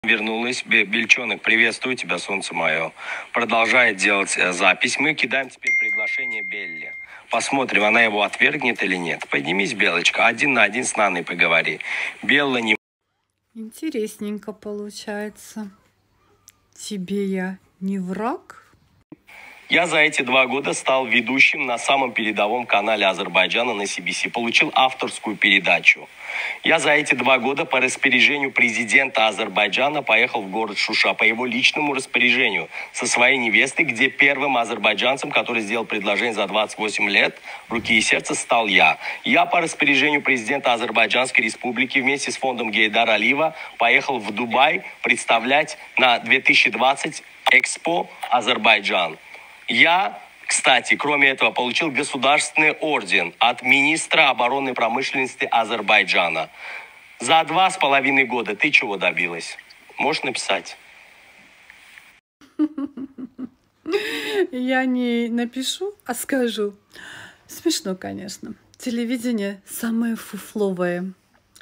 Вернулась. Бельчонок, приветствую тебя, солнце мое. Продолжает делать запись. Мы кидаем теперь приглашение Белле. Посмотрим, она его отвергнет или нет. Поднимись, Белочка, 1 на 1 с Наной поговори. Белла не... Интересненько получается. Тебе я не враг? Я за эти 2 года стал ведущим на самом передовом канале Азербайджана на CBC. Получил авторскую передачу. Я за эти 2 года по распоряжению президента Азербайджана поехал в город Шуша по его личному распоряжению со своей невестой, где первым азербайджанцем, который сделал предложение за 28 лет, руки и сердце, стал я. Я по распоряжению президента Азербайджанской республики вместе с фондом Гейдара Алиева поехал в Дубай представлять на 2020 Экспо Азербайджан. Я, кстати, кроме этого, получил государственный орден от министра оборонной промышленности Азербайджана. За 2,5 года ты чего добилась? Можешь написать? Я не напишу, а скажу. Смешно, конечно. Телевидение самое фуфловое.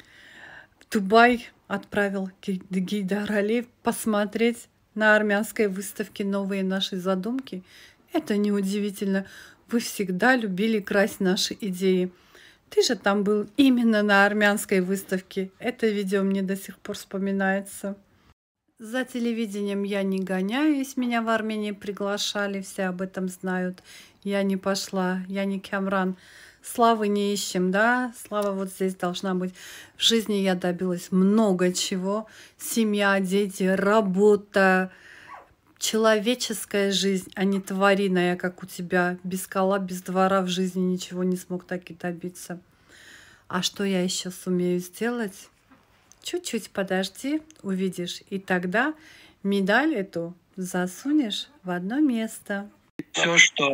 В Дубай отправил Гейдар Алиев посмотреть на армянской выставке новые наши задумки. Это неудивительно. Вы всегда любили красть наши идеи. Ты же там был именно на армянской выставке. Это видео мне до сих пор вспоминается. За телевидением я не гоняюсь. Меня в Армении приглашали. Все об этом знают. Я не пошла. Я не Камран. Славы не ищем, да? Слава вот здесь должна быть. В жизни я добилась много чего. Семья, дети, работа. Человеческая жизнь, а не твариная, как у тебя. Без кола, без двора в жизни ничего не смог так и добиться. А что я еще сумею сделать? Чуть-чуть подожди, увидишь. И тогда медаль эту засунешь в одно место. Все,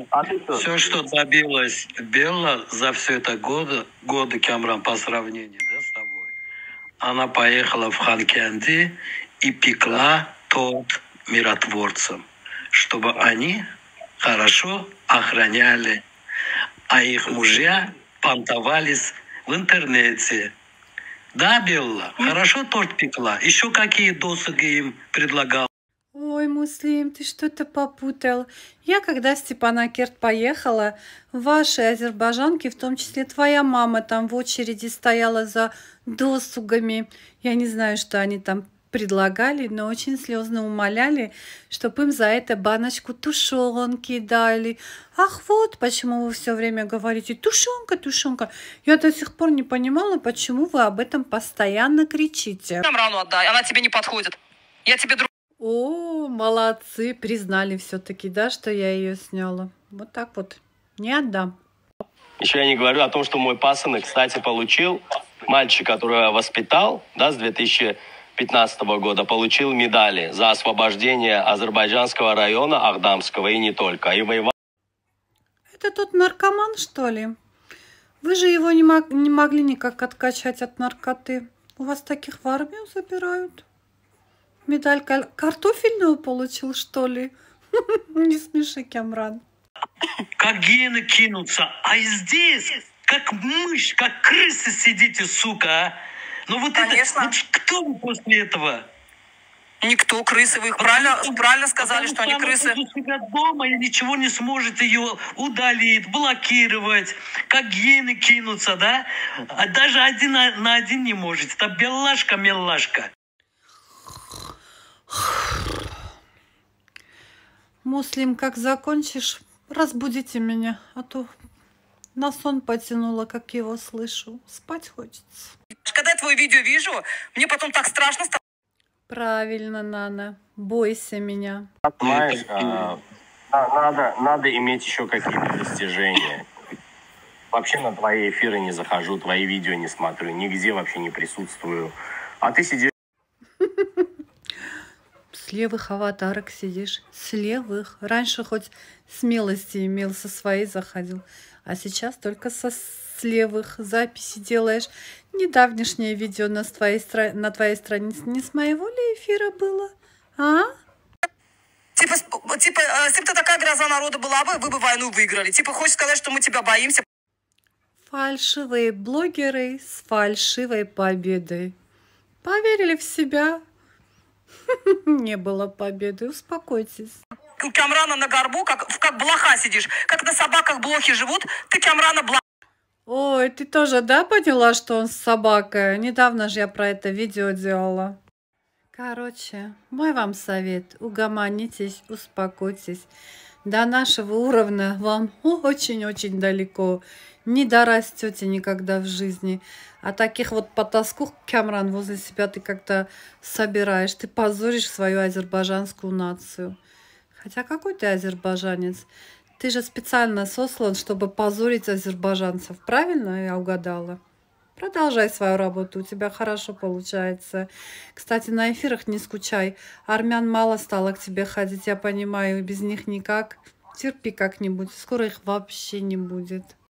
что добилась Белла за все это годы, Камран, по сравнению, да, с тобой, она поехала в Ханкенди и пекла торт миротворцам, чтобы они хорошо охраняли, а их мужья понтовались в интернете. Да, Белла, хорошо торт пекла. Еще какие досуги им предлагал? Ой, Муслим, ты что-то попутал. Я, когда в Степанакерт поехала, ваши азербайджанки, в том числе твоя мама, там в очереди стояла за досугами. Я не знаю, что они там предлагали, но очень слезно умоляли, чтобы им за это баночку тушенки дали. Ах, вот почему вы все время говорите «тушенка, тушенка». Я до сих пор не понимала, почему вы об этом постоянно кричите. Камрану отдай, она тебе не подходит. Я тебе друг. О, молодцы, признали все-таки, да, что я ее сняла. Вот так вот, не отдам. Еще я не говорю о том, что мой пасынок, кстати, получил, мальчик, который я воспитал, да, с 2015 года, получил медали за освобождение азербайджанского района Ахдамского и не только. И воевал. Это тот наркоман, что ли? Вы же его не могли никак откачать от наркоты. У вас таких в армию забирают. Медаль картофельную получил, что ли? Не смеши, Камран. Как гены кинутся, а здесь, как мышь, как крысы сидите, сука, а? Ну вот Конечно. это, вот кто вы после этого? Никто, крысы. Вы их правильно сказали, что они крысы. Вы себя дома и ничего не сможете ее удалить, блокировать. Как гены кинутся, да? А даже 1 на 1 не можете. Это беллашка-меллашка. Муслим, как закончишь, разбудите меня, а то на сон потянула, как его слышу. Спать хочется. Когда я твое видео вижу, мне потом так страшно становится. Правильно, Нана, бойся меня. Понимаешь, надо иметь еще какие-то достижения. Вообще на твои эфиры не захожу, твои видео не смотрю, нигде вообще не присутствую. А ты сидишь... С левых аватарок сидишь, с левых. Раньше хоть смелости имел, со своей заходил, а сейчас только с левых записи делаешь. Недавнешнее видео на твоей странице не с моего ли эфира было? А? Типа, если бы ты такая гроза народа была бы, вы бы войну выиграли. Типа, хочешь сказать, что мы тебя боимся? Фальшивые блогеры с фальшивой победой. Поверили в себя. Не было победы, успокойтесь. У Камрана на горбу, как блоха сидишь. Как на собаках блохи живут, ты Камрана Ой, ты тоже, да, поняла, что он с собакой? Недавно же я про это видео делала. Короче, мой вам совет. Угомонитесь, успокойтесь. До нашего уровня вам очень-очень далеко. Не дорастете никогда в жизни. А таких вот потаскух, Камран, возле себя ты как-то собираешь. Ты позоришь свою азербайджанскую нацию. Хотя какой ты азербайджанец? Ты же специально сослан, чтобы позорить азербайджанцев. Правильно я угадала? Продолжай свою работу, у тебя хорошо получается. Кстати, на эфирах не скучай. Армян мало стало к тебе ходить, я понимаю, без них никак. Терпи как-нибудь, скоро их вообще не будет.